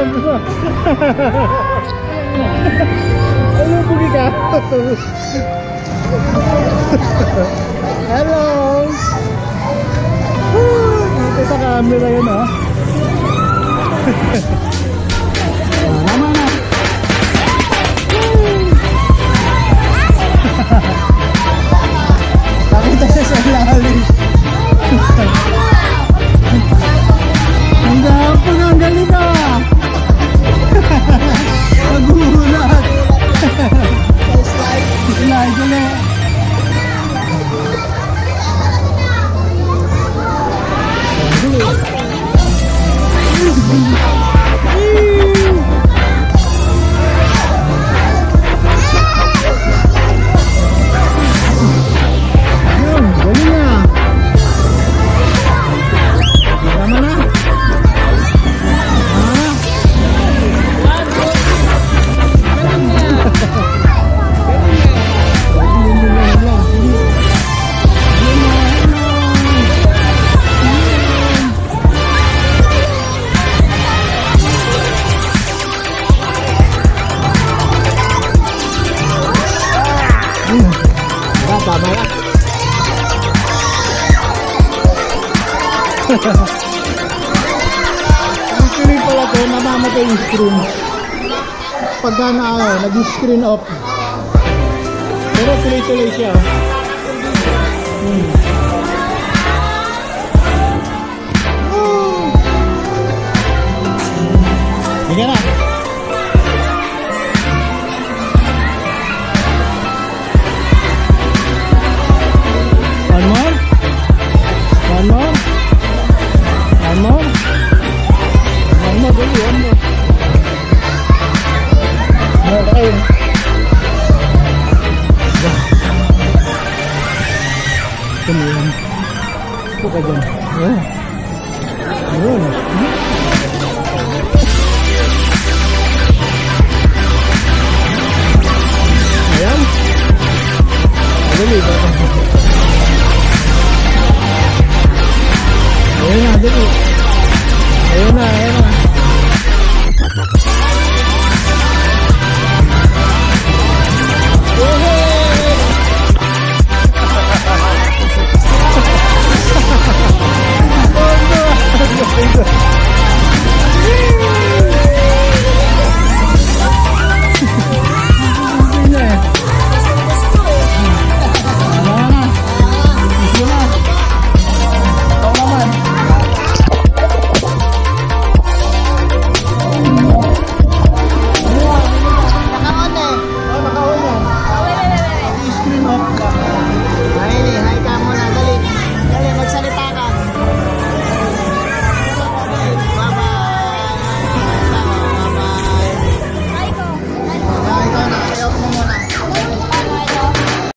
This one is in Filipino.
Ano pugi ka? Hello. Ito sa camera yun ha. Naman na. Pakita siya sa lalim. Ang gapon, ang galing na. Nagulat. Slide ulit. Tama na. Ang screen pala ito, namamatay yung screen. Pagka nag-screen off. Pero tuloy-tuloy siya. Hindi na. Tumulong. Ito ka dyan. Ayan. Ayan. Ayan. Dali ba? Ayan na, dali. Ayan na, ayan na. Thank you.